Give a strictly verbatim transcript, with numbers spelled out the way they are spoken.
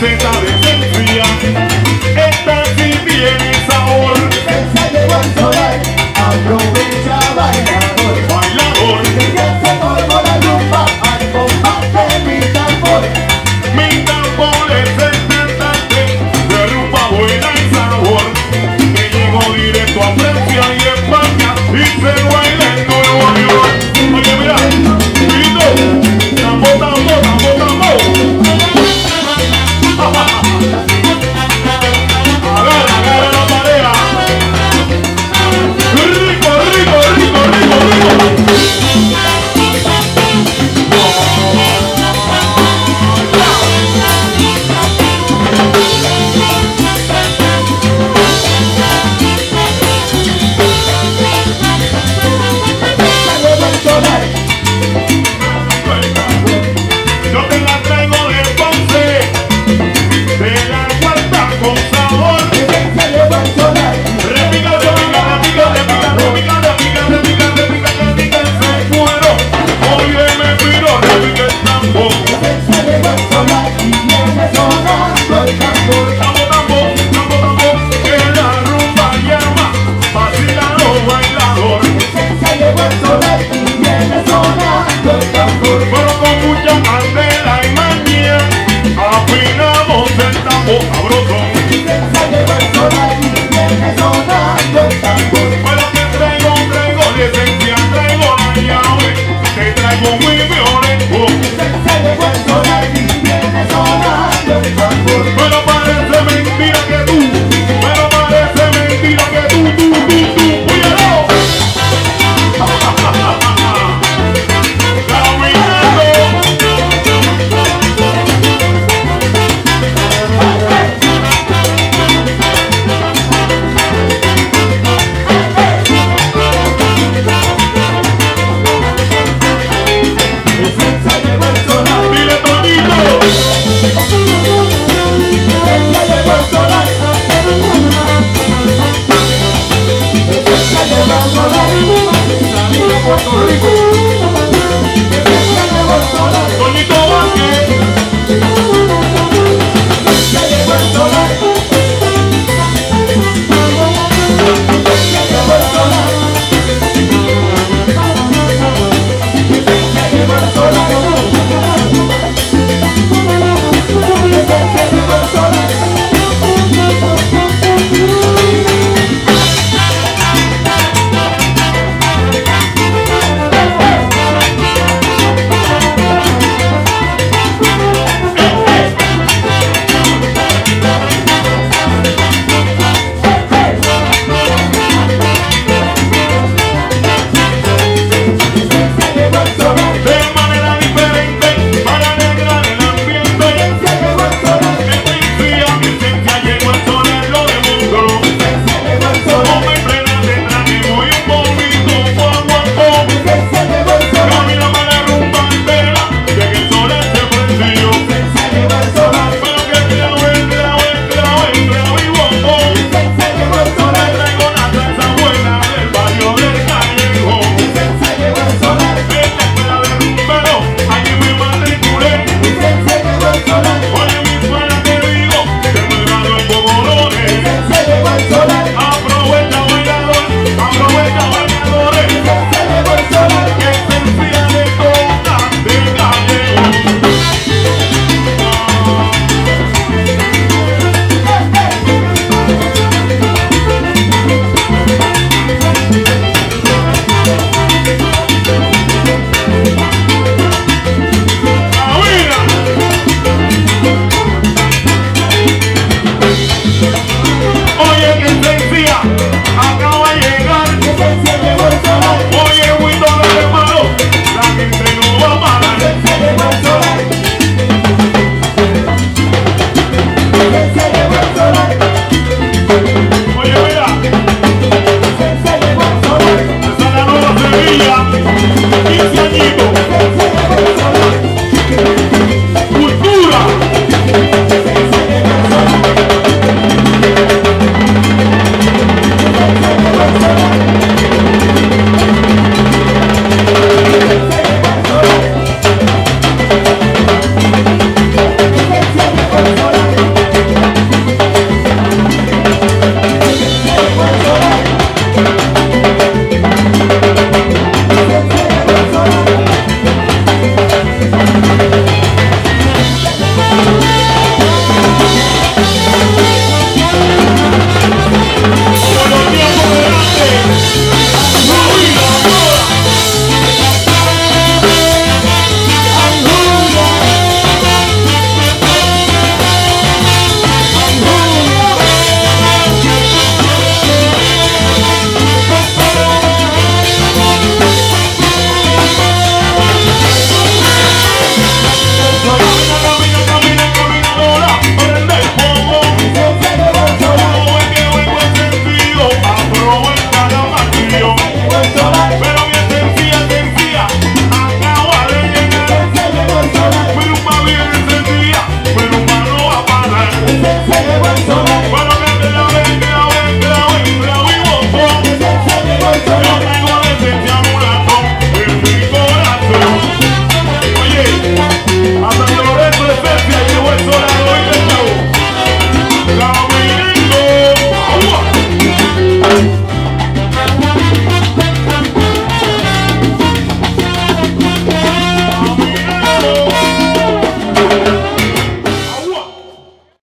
receta de esencia, esta sí tiene sabor. Se llegó el solar, aprovecha bailador. Bailador, Ya se formó la rumba al compás de mi tambor. mi tambor es el cantante de rumba buena y sabor, que llegó directo a Francia y España y se baila en Nueva York. Oye, mira, grito, tambo, tambo, tambo, tambo. Agarra, agarra la pareja. Rico, rico, rico, rico, rico. Yo te la traigo de Ponce, de la cuarta con sabor. Repica, repica, repica, repica, repica, repica, repica, repica, repica ese cuero. Oye, me pido, repica el tambor. Tambo, tambo, tambo, tambo, que la rumba llama, vacila los bailadores. Pero con mucha candela y maña, afinamos el tambor sabroso.